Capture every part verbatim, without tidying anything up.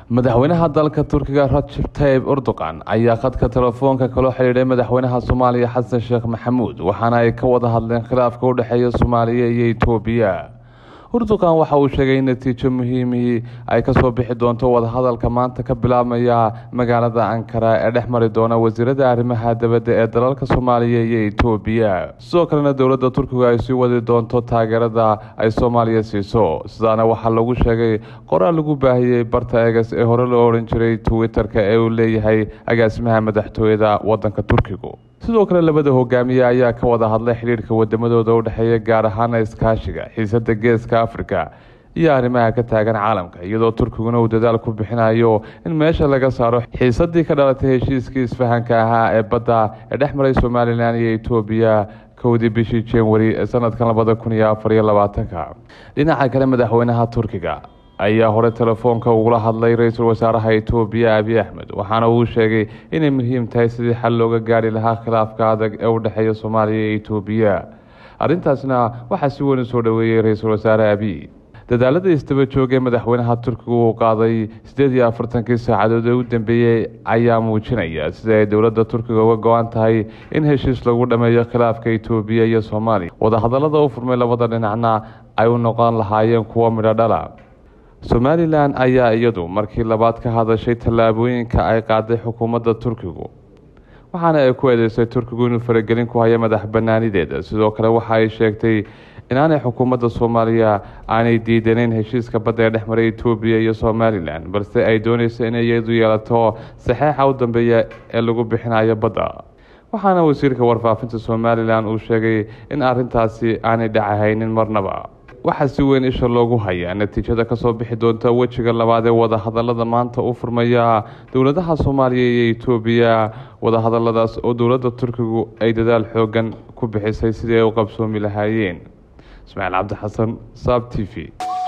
madaxweynaha dalka Turkiga Recep Tayyip Erdogan ayaa khadka telefoonka kala xiriiray madaxweynaha Soomaaliya Xasan Sheekh Maxamuud waxaana ay ka wada hadleen khilaafka u dhaxeeya Soomaaliya iyo Itoobiya. Erdogan waxa uu sheegay in natiijo muhiim ah ay ka soo bixi doonto wada hadalka maanta ka bilaabmaya magaalada Ankara ee dhexmari doona wasiirada arrimaha dibadda ee dalalka Soomaaliya iyo Itoobiya. Sidoo kalena dowladda Turkiga ay sii wadi doonto taageerada ay Soomaaliya siiso. Sidaana waxa lagu sheegay qoraal lagu baahiyay barta X ee hore loo oran jiray Twitter-ka ee uu leeyahay agaasimaha madaxtooyada wadanka Turkiga. sidoo kale labada hogaamiye ayaa ka wada hadlay xiriirka wadamadooda u dhaxeeya gaar ahaan iskaashiga xiisadda geeska Afrika iyo arrimaha ka taagan caalamka iyadoo Turkiguna uu dadaal ku bixinayo in meesha laga saaro xiisaddii ka dhalatay heshiiskii isfahanka ahaa ee badda ee dhexmaray Soomaaliland iyo Itoobiya kowdii bishii January ee sanadkan laba kun iyo afar iyo labaatan. dhinaca kale madaxweynaha Turkiga ayaa hore telefoonka ugula hadlay ra'iisul wasaaraha Itoobiya Abiy Ahmed waxaana uu sheegay inay muhiim tahay sidii xal looga gaari lahaa khilaafka adag ee u dhaxeeya Soomaaliya iyo Itoobiya. arrintaasna waxa si weyn u soo dhaweeyay ra'iisul wasaare Abiy. dadaalada istaba joogay madaxweynaha Turkiga uu qaaday siddeed iyo afartan saacadood ee u dambeeyay ayaa muujinaya sida ay dowladda Turkiga uga go'an tahay in heshiis lagu dhameeyo khilaafka Itoobiya iyo Soomaaliya. wada hadallada u furmay labada dhinacna ay u noqon lahaayeen kuwo midho dhala. Somaliland ayaa iyadu markii labaad ka hadashay tallaabooyinka ay qaaday xukuumadda Turkiga waxaana ay ku eedeysay Turkiga inuu faragelin ku hayo madax bannaanideeda. sidoo kale waxa ay sheegtay inaanay xukuumadda Soomaaliya aanay diidaneyn heshiiska badda ee dhexmaray Itoobiya iyo Somaliland balse ay doonayso in iyadu yeelato saxeexa u dambeeya ee lagu bixinayo badda. waxaana wasiirka warfaafinta Somaliland uu sheegay in arrintaasi aanay dhacaynin marnaba. waxa si weyn isha loogu hayaa natiijada ka soo bixi doonta wajiga labaad ee wada hadallada maanta u furmaya dowladaha Soomaaliya iyo Itoobiya. wada hadalladaas oo dowladda Turkiga ay dadaal xoogan ku bixisay sidii ay u qabsoomi lahaayeen. Ismaaciil Cabdi Xasan, Sab T V.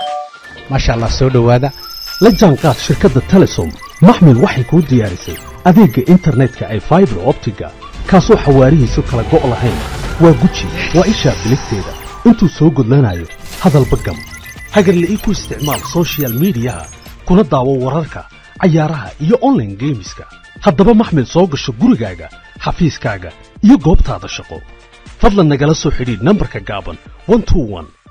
Masha Allah soo dhawaada la jaanqaad shirkadda Telesom maxmil waxay ku diyaarisay adeegga internetka ay fiber optiga kaasoo xawaarihiisu kala go' lahayn waa guji waa isha bilisteeda intuu soo gudlanayo hadalba gam hagarle ii ku isticmaal social media kuna daawo wararka cayaaraha iyo online gameska. haddaba maxmil soo gasho gurigaaga xafiiskaaga iyo goobtaada shaqo fadlan nagala soo xidhiidh nambarka gaaban one two one.